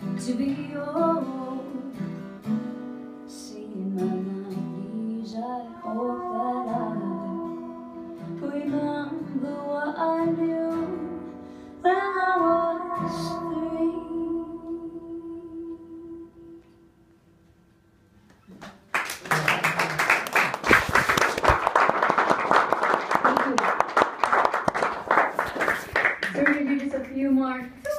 to be old. Seeing my 90s, I hope that I remember what I knew when I was 3. Thank you. So we're going to do just a few more.